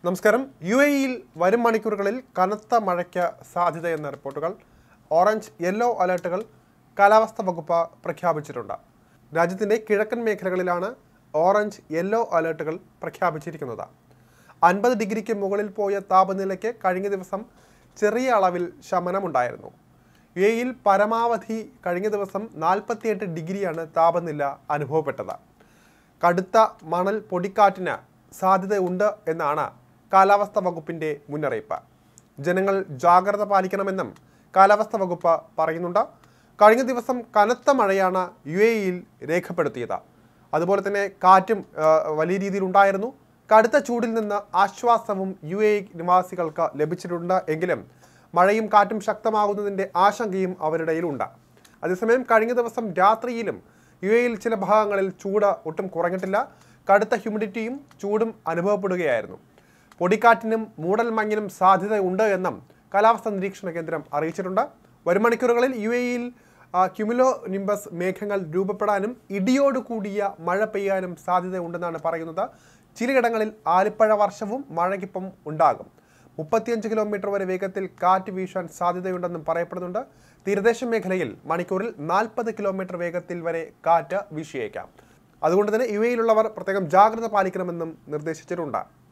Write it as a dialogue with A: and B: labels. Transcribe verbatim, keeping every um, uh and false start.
A: നമസ്കാരം. യു എയിൽ വരും മണിക്കൂറുകളിൽ കനത്ത മഴയ്ക്ക് സാധ്യതയെന്ന റിപ്പോർട്ടുകൾ. ഓറഞ്ച് യെല്ലോ അലേർട്ടുകൾ കാലാവസ്ഥാ വകുപ്പ് പ്രഖ്യാപിച്ചിട്ടുണ്ട്. രാജ്യത്തിൻ്റെ കിഴക്കൻ മേഖലകളിലാണ് ഓറഞ്ച് യെല്ലോ അലേർട്ടുകൾ പ്രഖ്യാപിച്ചിരിക്കുന്നത്. അൻപത് ഡിഗ്രിക്ക് മുകളിൽ പോയ താപനിലയ്ക്ക് കഴിഞ്ഞ ദിവസം ചെറിയ അളവിൽ ശമനമുണ്ടായിരുന്നു. യു എയിൽ പരമാവധി കഴിഞ്ഞ ദിവസം നാൽപ്പത്തിയെട്ട് ഡിഗ്രിയാണ് താപനില അനുഭവപ്പെട്ടത്. കടുത്ത മണൽ പൊടിക്കാറ്റിന് സാധ്യതയുണ്ട് എന്നാണ് കാലാവസ്ഥാ വകുപ്പിൻ്റെ മുന്നറിയിപ്പ്. ജനങ്ങൾ ജാഗ്രത പാലിക്കണമെന്നും കാലാവസ്ഥാ വകുപ്പ് പറയുന്നുണ്ട്. കഴിഞ്ഞ ദിവസം കനത്ത മഴയാണ് യു എയിൽ രേഖപ്പെടുത്തിയത്. അതുപോലെ തന്നെ കാറ്റും വലിയ രീതിയിൽ ഉണ്ടായിരുന്നു. കടുത്ത ചൂടിൽ നിന്ന് ആശ്വാസവും യു എ നിവാസികൾക്ക് ലഭിച്ചിട്ടുണ്ട്. എങ്കിലും മഴയും കാറ്റും ശക്തമാകുന്നതിൻ്റെ ആശങ്കയും അവരുടെയിലുണ്ട്. അതേസമയം കഴിഞ്ഞ ദിവസം രാത്രിയിലും യു എയിൽ ചില ഭാഗങ്ങളിൽ ചൂട് ഒട്ടും കുറഞ്ഞിട്ടില്ല. കടുത്ത ഹ്യൂമിഡിറ്റിയും ചൂടും അനുഭവപ്പെടുകയായിരുന്നു. പൊടിക്കാറ്റിനും മൂടൽമഞ്ഞിനും സാധ്യതയുണ്ട് എന്നും കാലാവസ്ഥാ നിരീക്ഷണ കേന്ദ്രം അറിയിച്ചിട്ടുണ്ട്. വരും മണിക്കൂറുകളിൽ യു എയിൽ ക്യുമുലോ നിംബസ് മേഘങ്ങൾ രൂപപ്പെടാനും ഇടിയോട് കൂടിയ മഴ പെയ്യാനും സാധ്യതയുണ്ടെന്നാണ് പറയുന്നത്. ചിലയിടങ്ങളിൽ ആലിപ്പഴ വർഷവും മഴയ്ക്കൊപ്പം ഉണ്ടാകും. മുപ്പത്തിയഞ്ച് കിലോമീറ്റർ വരെ വേഗത്തിൽ കാറ്റ് വീശാൻ സാധ്യതയുണ്ടെന്നും പറയപ്പെടുന്നുണ്ട്. തീരദേശ മേഖലയിൽ മണിക്കൂറിൽ നാൽപ്പത് കിലോമീറ്റർ വേഗത്തിൽ വരെ കാറ്റ് വീശിയേക്കാം. അതുകൊണ്ട് തന്നെ യു എയിലുള്ളവർ പ്രത്യേകം ജാഗ്രത പാലിക്കണമെന്നും നിർദ്ദേശിച്ചിട്ടുണ്ട്.